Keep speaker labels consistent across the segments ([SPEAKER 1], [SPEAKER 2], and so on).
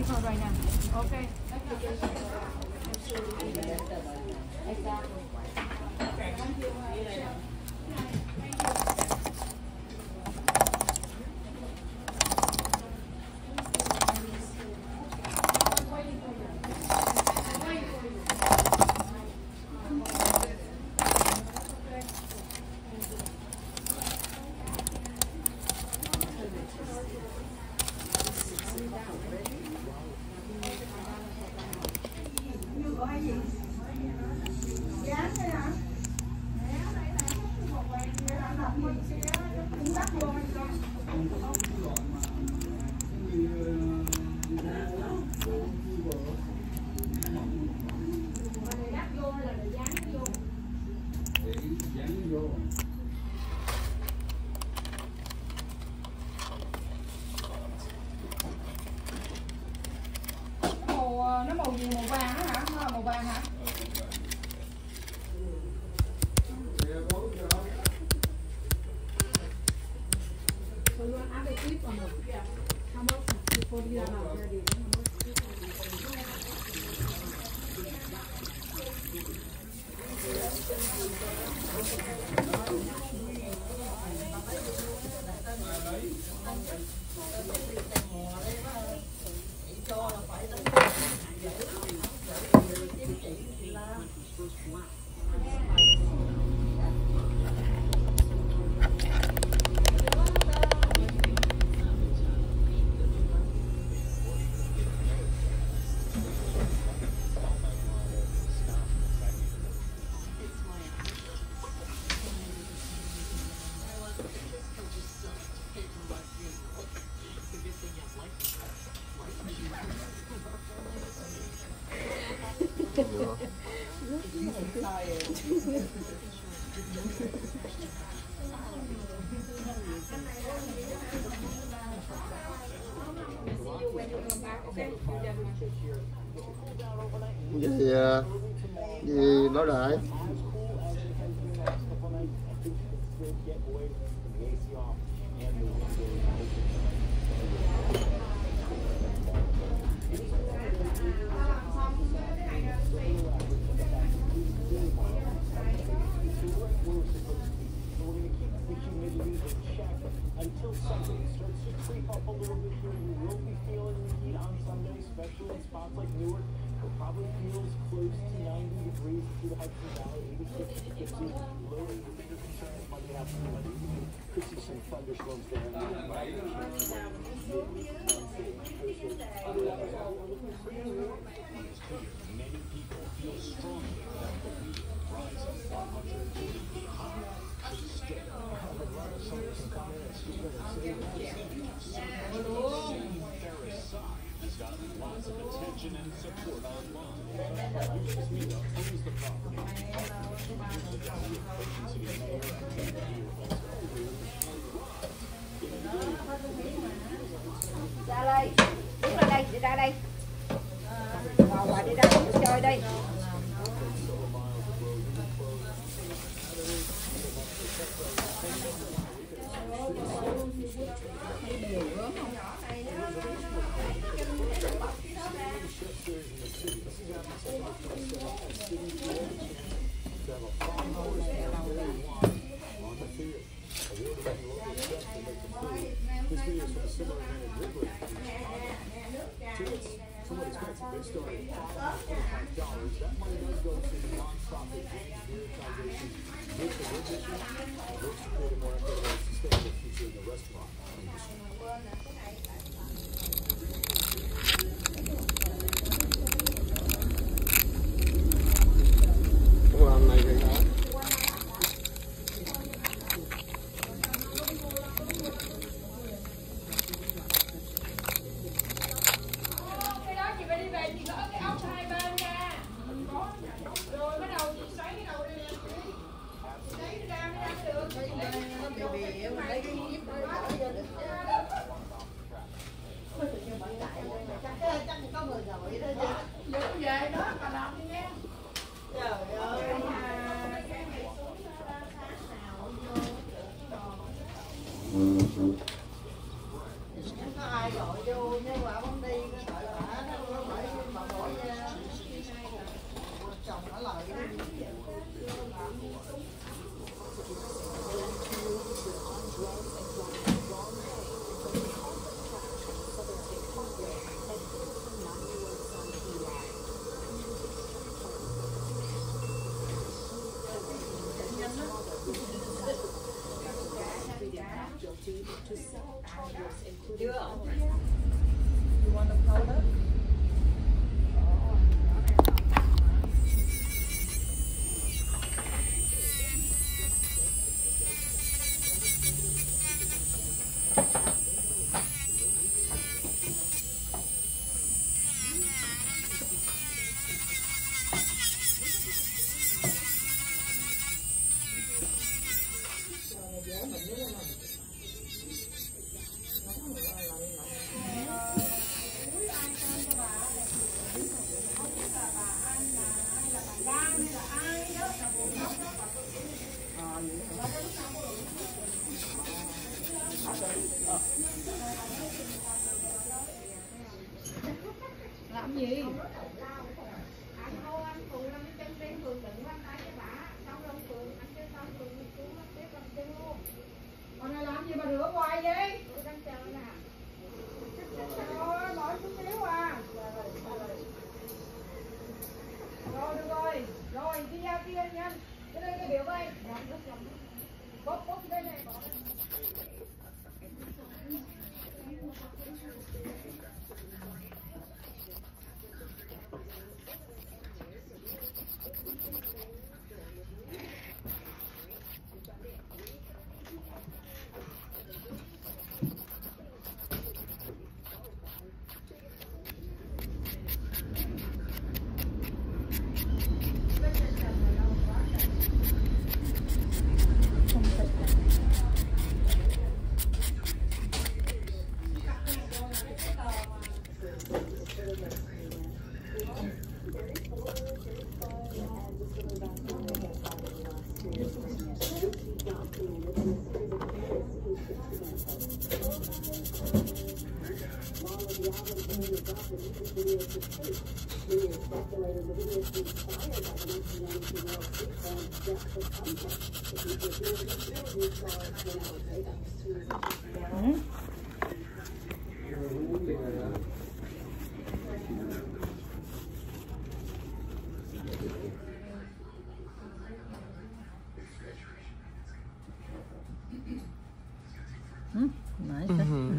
[SPEAKER 1] Right now. Okay. Nó màu gì, màu vàng đó hả? Nó là màu vàng hả?
[SPEAKER 2] Gì nói lại.
[SPEAKER 3] Until Sunday starts to creep up a little bit here, you will be feeling the heat on Sunday, especially in spots like Newark. It probably feels close to 90 degrees through the Hudson Valley, 86 to 50. Low is the bigger concern is Monday afternoon. Could see some thunderstorms there. Many people feel strongly that the week rising 140 feet high should stay. Someone can come in and scoop it and save it. Has got lots of attention and support online. This meetup owns the property. The Valley Ocean City Mayor
[SPEAKER 4] ra đây, đứng ra đây, đi ra đây. Vào đi ra chơi đi.
[SPEAKER 3] This video is from a similar event in Wrigley. Tickets, somewhat expensive. They start at $25. That money does go to the nonprofit Beer Foundation. With the Wood Mission, works to create a more equitable and sustainable future in the restaurant industry.
[SPEAKER 2] Làm này thì hả?
[SPEAKER 4] Chưa.
[SPEAKER 1] You want the powder? Làm gì? Con này làm gì mà rửa hoài vậy? Thôi, bỏ chút xíu à. Rồi, được rồi. Rồi, đi ra kia nhanh. Cái đây cái biểu đây. Bốc đây này, bỏ đây.
[SPEAKER 5] Nice.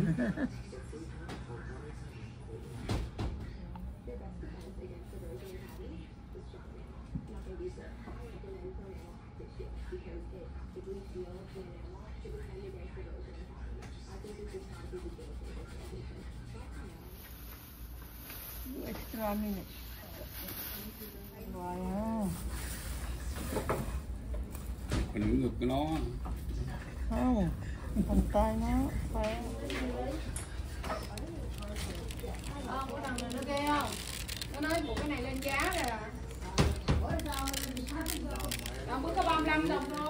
[SPEAKER 5] Extra minute. Wow.
[SPEAKER 6] Còn ngược cái nó
[SPEAKER 5] Không, phần tay nó phải.
[SPEAKER 1] Có thằng này nó ghê không? Nó nói buộc cái này lên giá rồi à. Đâu mới có 35 đồng thôi.